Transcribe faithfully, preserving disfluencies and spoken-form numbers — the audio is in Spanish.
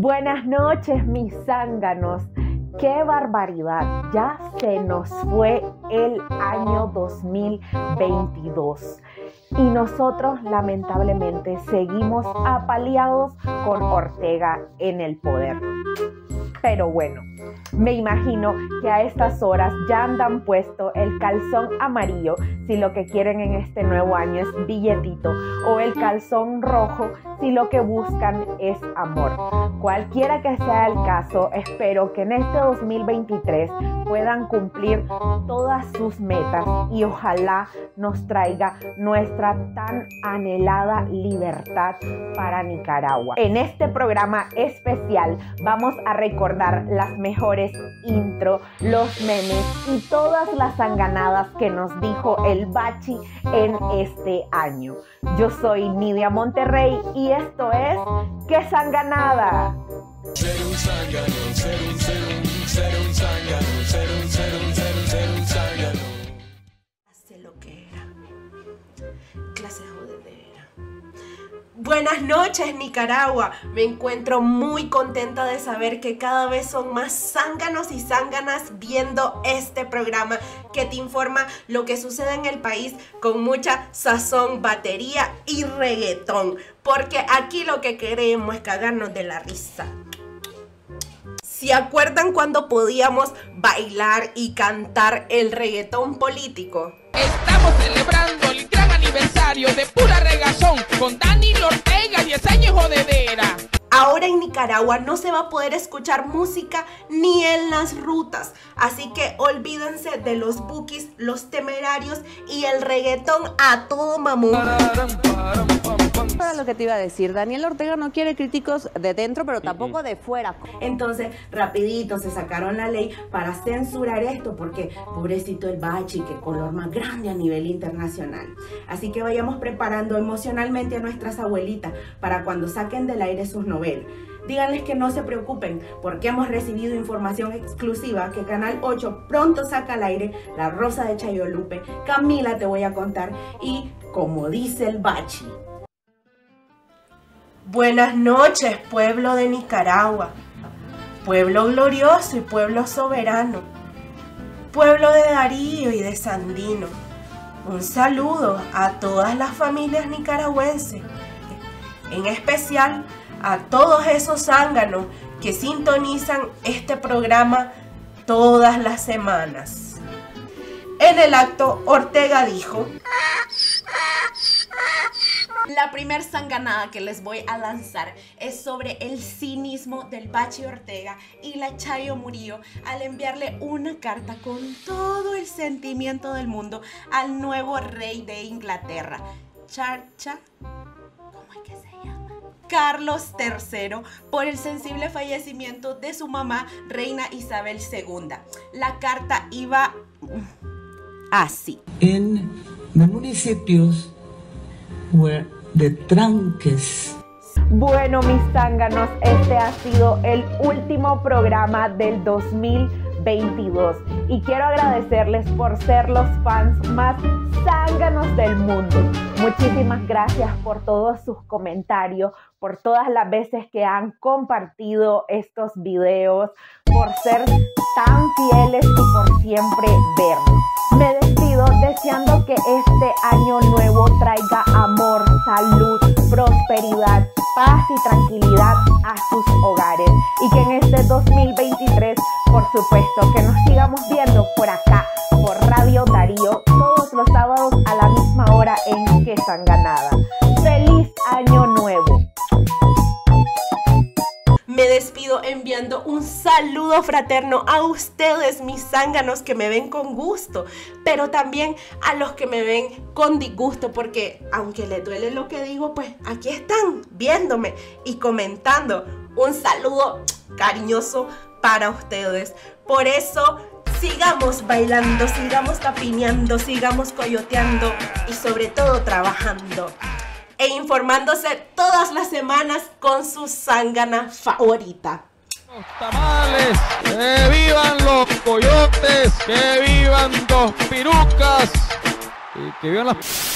Buenas noches, mis zánganos. ¡Qué barbaridad! Ya se nos fue el año dos mil veintidós y nosotros lamentablemente seguimos apaleados con Ortega en el poder. Pero bueno, me imagino que a estas horas ya andan puesto el calzón amarillo si lo que quieren en este nuevo año es billetito, o el calzón rojo si lo que buscan es amor. Cualquiera que sea el caso, espero que en este dos mil veintitrés puedan cumplir todas sus metas y ojalá nos traiga nuestra tan anhelada libertad para Nicaragua. En este programa especial vamos a recordar las mejores intro, los memes y todas las zanganadas que nos dijo el Bachi en este año. Yo soy Nidia Monterrey y esto es ¡Qué zanganada! Ser un zángano, ser un, ser un, ser un zángano, ser un, ser un, ser un, ser un zángano. Hace lo que era. Clase jodedera. Buenas noches, Nicaragua. Me encuentro muy contenta de saber que cada vez son más zánganos y zánganas viendo este programa que te informa lo que sucede en el país con mucha sazón, batería y reggaetón. Porque aquí lo que queremos es cagarnos de la risa. ¿Se acuerdan cuando podíamos bailar y cantar el reggaetón político? Estamos celebrando el gran aniversario de Pura Regazón con Daniel Ortega, diez años jodedera. Ahora en Nicaragua no se va a poder escuchar música ni en las rutas, así que olvídense de los bookies, los temerarios y el reggaetón a todo mamón. Para lo que te iba a decir, Daniel Ortega no quiere críticos de dentro, pero tampoco de fuera. Entonces, rapidito se sacaron la ley para censurar esto, porque pobrecito el Bachi, que color más grande a nivel internacional. Así que vayamos preparando emocionalmente a nuestras abuelitas para cuando saquen del aire sus novelas. Díganles que no se preocupen, porque hemos recibido información exclusiva que Canal ocho pronto saca al aire La Rosa de Chayolupe, Camila te voy a contar y como dice el Bachi. Buenas noches, pueblo de Nicaragua, pueblo glorioso y pueblo soberano, pueblo de Darío y de Sandino. Un saludo a todas las familias nicaragüenses, en especial a todos esos zánganos que sintonizan este programa todas las semanas. En el acto, Ortega dijo: la primer zanganada que les voy a lanzar es sobre el cinismo del Bachi Ortega y la Chayo Murillo al enviarle una carta con todo el sentimiento del mundo al nuevo rey de Inglaterra, Charcha, ¿cómo es que se llama? Carlos tercero, por el sensible fallecimiento de su mamá, Reina Isabel segunda. La carta iba así. En the municipios where the tranques. Bueno, mis zánganos, este ha sido el último programa del dos mil veintidós y quiero agradecerles por ser los fans más zánganos del mundo. Muchísimas gracias por todos sus comentarios, por todas las veces que han compartido estos videos, por ser tan fieles y por siempre vernos. Me despido deseando que este año nuevo traiga amor, salud, prosperidad, paz y tranquilidad a sus hogares. Y que en este dos mil veintitrés, por supuesto, que nos sigamos viendo por acá, por Radio Darío, todos los sábados a la misma hora en ¡Qué zanganada! ¡Feliz Año Nuevo! Me despido enviando un saludo fraterno a ustedes, mis zánganos, que me ven con gusto, pero también a los que me ven con disgusto, porque aunque les duele lo que digo, pues aquí están viéndome y comentando. Un saludo cariñoso para ustedes. Por eso, sigamos bailando, sigamos tapineando, sigamos coyoteando y sobre todo trabajando e informándose todas las semanas con su zángana favorita. Los tamales, que vivan los coyotes, que vivan dos pirucas y que vivan las...